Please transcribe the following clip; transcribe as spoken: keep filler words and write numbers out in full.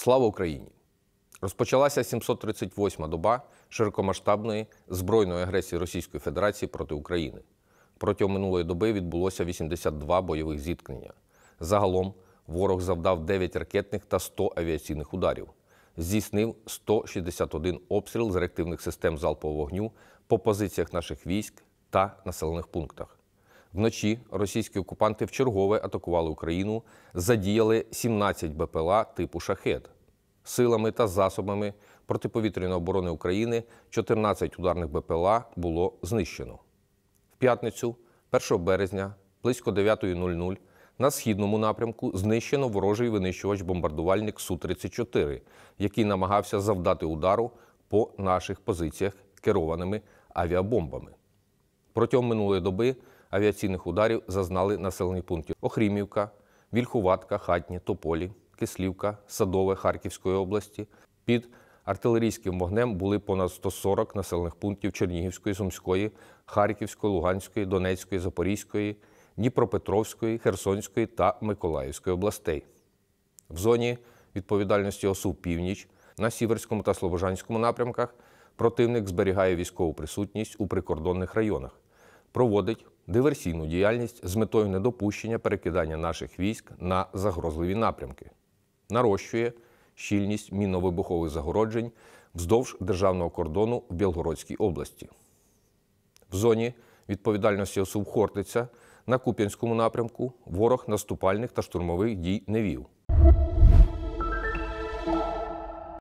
Слава Україні! Розпочалася сімсот тридцять восьма доба широкомасштабної збройної агресії Російської Федерації проти України. Протягом минулої доби відбулося вісімдесят два бойових зіткнення. Загалом ворог завдав дев'ять ракетних та сто авіаційних ударів. Здійснив сто шістдесят один обстріл з реактивних систем залпового вогню по позиціях наших військ та населених пунктах. Вночі російські окупанти вчергове атакували Україну, задіяли сімнадцять Б П Л А типу «Шахед». Силами та засобами протиповітряної оборони України чотирнадцять ударних Б П Л А було знищено. В п'ятницю, першого березня, близько дев'ятої нуль-нуль, на східному напрямку знищено ворожий винищувач-бомбардувальник Су тридцять чотири, який намагався завдати удару по наших позиціях керованими авіабомбами. Протягом минулої доби авіаційних ударів зазнали населені пункти Охрімівка, Вільхуватка, Хатнє, Тополі, Кислівка, Садове Харківської області. Під артилерійським вогнем були понад сто сорок населених пунктів Чернігівської, Сумської, Харківської, Луганської, Донецької, Запорізької, Дніпропетровської, Херсонської та Миколаївської областей. В зоні відповідальності О С У «Північ» на Сіверському та Слобожанському напрямках противник зберігає військову присутність у прикордонних районах, проводить диверсійну діяльність з метою недопущення перекидання наших військ на загрозливі напрямки, нарощує щільність мінно-вибухових загороджень вздовж державного кордону в Білгородській області. В зоні відповідальності О С У «Хортиця» на Куп'янському напрямку ворог наступальних та штурмових дій не вів.